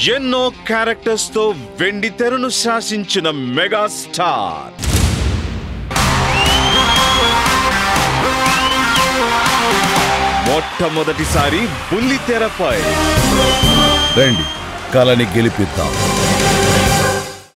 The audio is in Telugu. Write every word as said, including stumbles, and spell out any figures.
ఎన్నో క్యారెక్టర్స్ తో వెండి తెరను శాసించిన మెగాస్టార్ మొట్టమొదటిసారి బుల్లి తెరపై రండి కళని గెలిపిద్దాం.